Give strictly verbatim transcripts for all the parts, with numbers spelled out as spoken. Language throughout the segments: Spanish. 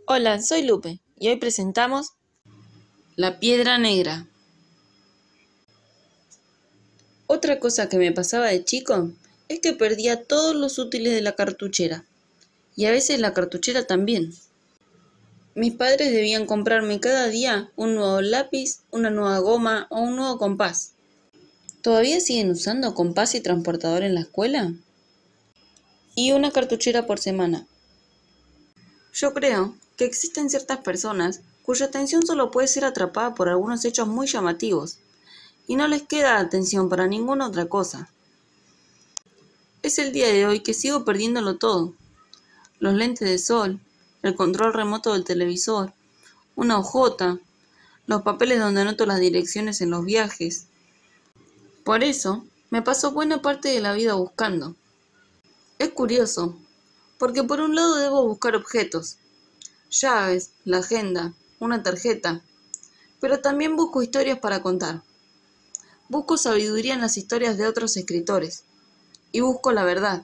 Hola, soy Lupe y hoy presentamos La Piedra Negra. Otra cosa que me pasaba de chico es que perdía todos los útiles de la cartuchera y a veces la cartuchera también. Mis padres debían comprarme cada día un nuevo lápiz, una nueva goma o un nuevo compás. ¿Todavía siguen usando compás y transportador en la escuela? Y una cartuchera por semana. Yo creo que existen ciertas personas cuya atención solo puede ser atrapada por algunos hechos muy llamativos y no les queda atención para ninguna otra cosa. Es el día de hoy que sigo perdiéndolo todo. Los lentes de sol, el control remoto del televisor, una hojota, los papeles donde anoto las direcciones en los viajes. Por eso, me paso buena parte de la vida buscando. Es curioso, porque por un lado debo buscar objetos, llaves, la agenda, una tarjeta, pero también busco historias para contar. Busco sabiduría en las historias de otros escritores y busco la verdad.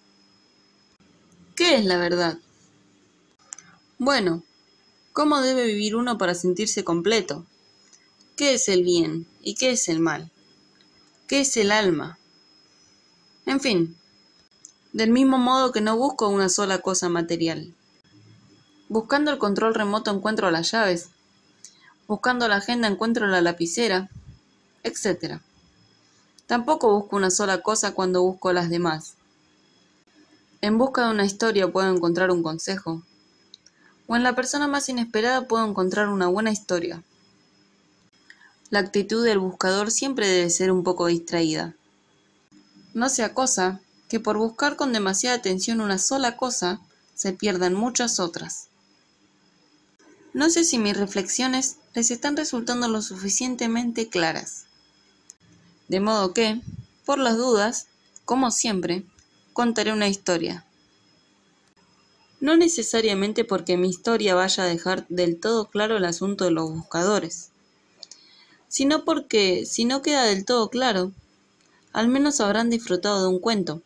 ¿Qué es la verdad? Bueno, ¿cómo debe vivir uno para sentirse completo? ¿Qué es el bien y qué es el mal? ¿Qué es el alma? En fin, del mismo modo que no busco una sola cosa material. Buscando el control remoto encuentro las llaves, buscando la agenda encuentro la lapicera, etcétera. Tampoco busco una sola cosa cuando busco las demás. En busca de una historia puedo encontrar un consejo, o en la persona más inesperada puedo encontrar una buena historia. La actitud del buscador siempre debe ser un poco distraída. No sea cosa que por buscar con demasiada atención una sola cosa, se pierdan muchas otras. No sé si mis reflexiones les están resultando lo suficientemente claras. De modo que, por las dudas, como siempre, contaré una historia. No necesariamente porque mi historia vaya a dejar del todo claro el asunto de los buscadores, sino porque, si no queda del todo claro, al menos habrán disfrutado de un cuento.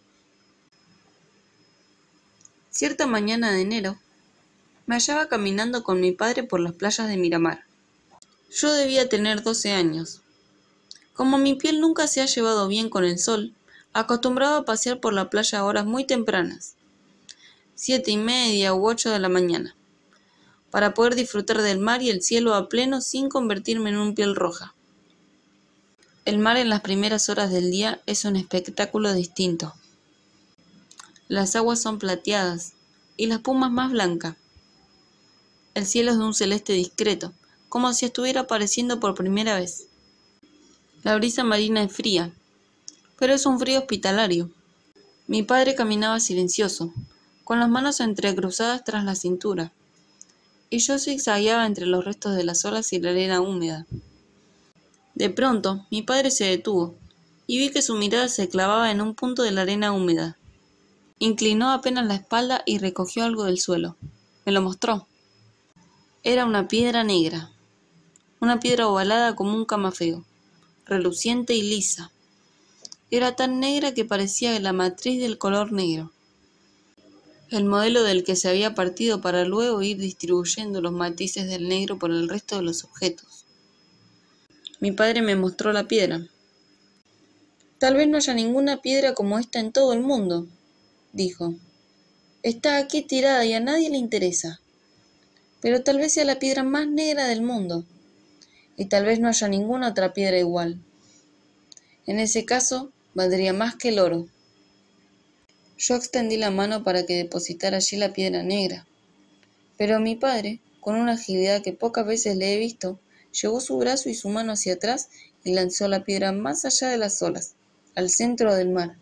Cierta mañana de enero, me hallaba caminando con mi padre por las playas de Miramar. Yo debía tener doce años. Como mi piel nunca se ha llevado bien con el sol, acostumbraba a pasear por la playa a horas muy tempranas, siete y media u ocho de la mañana, para poder disfrutar del mar y el cielo a pleno sin convertirme en un piel roja. El mar en las primeras horas del día es un espectáculo distinto. Las aguas son plateadas y la espuma es más blanca. El cielo es de un celeste discreto, como si estuviera apareciendo por primera vez. La brisa marina es fría, pero es un frío hospitalario. Mi padre caminaba silencioso, con las manos entrecruzadas tras la cintura, y yo zigzagueaba entre los restos de las olas y la arena húmeda. De pronto, mi padre se detuvo, y vi que su mirada se clavaba en un punto de la arena húmeda. Inclinó apenas la espalda y recogió algo del suelo. Me lo mostró. Era una piedra negra, una piedra ovalada como un camafeo, reluciente y lisa. Era tan negra que parecía la matriz del color negro, el modelo del que se había partido para luego ir distribuyendo los matices del negro por el resto de los objetos. Mi padre me mostró la piedra. Tal vez no haya ninguna piedra como esta en todo el mundo, dijo. Está aquí tirada y a nadie le interesa. Pero tal vez sea la piedra más negra del mundo, y tal vez no haya ninguna otra piedra igual. En ese caso, valdría más que el oro. Yo extendí la mano para que depositara allí la piedra negra, pero mi padre, con una agilidad que pocas veces le he visto, llevó su brazo y su mano hacia atrás y lanzó la piedra más allá de las olas, al centro del mar.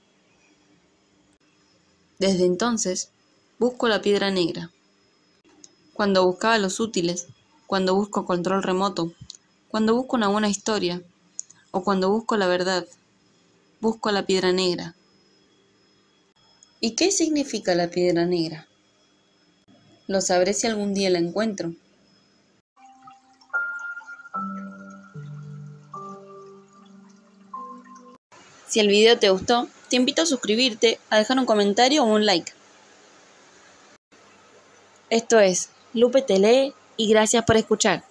Desde entonces, busco la piedra negra. Cuando buscaba los útiles, cuando busco control remoto, cuando busco una buena historia, o cuando busco la verdad, busco la piedra negra. ¿Y qué significa la piedra negra? Lo sabré si algún día la encuentro. Si el video te gustó, te invito a suscribirte, a dejar un comentario o un like. Esto es Lupe te lee y gracias por escuchar.